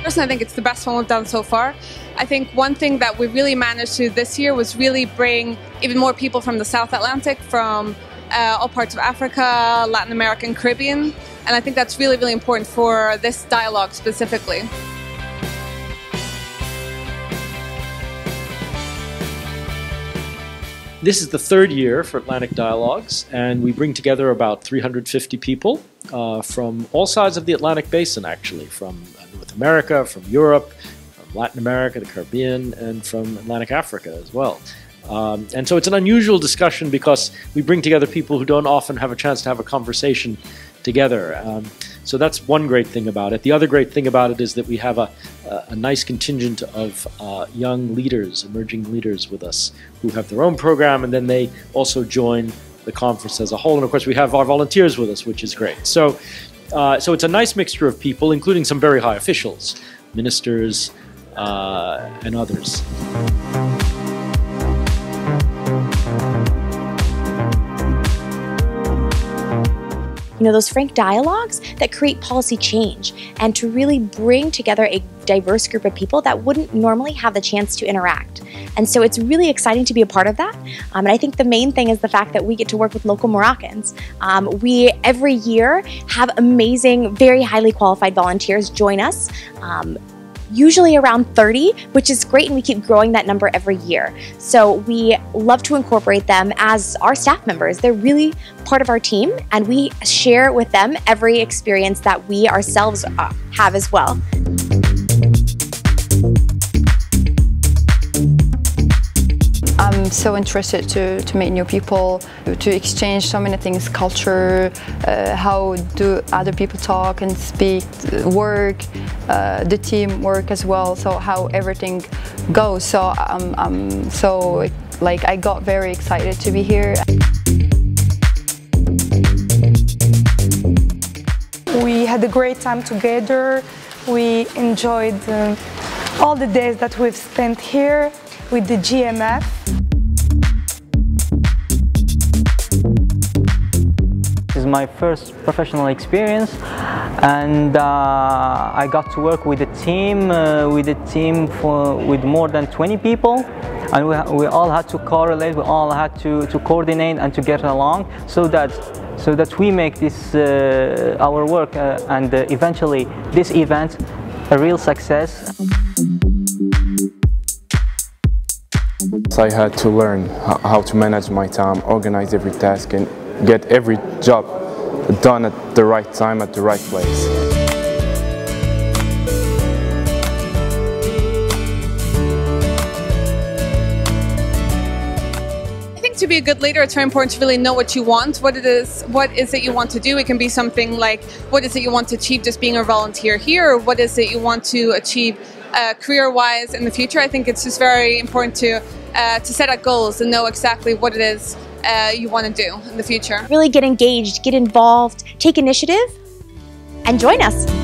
personally, I think it's the best one we've done so far. I think one thing that we really managed to this year was really bring even more people from the South Atlantic, from all parts of Africa, Latin America and Caribbean. And I think that's really, really important for this dialogue specifically. This is the third year for Atlantic Dialogues, and we bring together about 350 people from all sides of the Atlantic Basin, actually, from North America, from Europe, from Latin America, the Caribbean, and from Atlantic Africa as well. And so it's an unusual discussion because we bring together people who don't often have a chance to have a conversation together. So that's one great thing about it. The other great thing about it is that we have a nice contingent of young leaders, emerging leaders with us who have their own program, and then they also join the conference as a whole. And of course we have our volunteers with us, which is great. So, so it's a nice mixture of people, including some very high officials, ministers and others. You know, those frank dialogues that create policy change and to really bring together a diverse group of people that wouldn't normally have the chance to interact. And so it's really exciting to be a part of that. And I think the main thing is the fact that we get to work with local Moroccans. We, every year, have amazing, very highly qualified volunteers join us. Usually around 30, which is great, and we keep growing that number every year. So we love to incorporate them as our staff members. They're really part of our team, and we share with them every experience that we ourselves have as well. I'm so interested to meet new people, to exchange so many things, culture, how do other people talk and speak, work, the team work as well, so how everything goes. So I got very excited to be here. We had a great time together. We enjoyed all the days that we've spent here with the GMF. This is my first professional experience, and I got to work with a team, with more than 20 people, and we all had to correlate, we all had to coordinate and to get along, so that we make this our work and eventually this event a real success. I had to learn how to manage my time, organize every task, and get every job done at the right time, at the right place. I think to be a good leader, it's very important to really know what you want, what is it you want to do. It can be something like, what is it you want to achieve just being a volunteer here, or what is it you want to achieve career-wise in the future. I think it's just very important to set out goals and know exactly what it is you want to do in the future. Really get engaged, get involved, take initiative, and join us.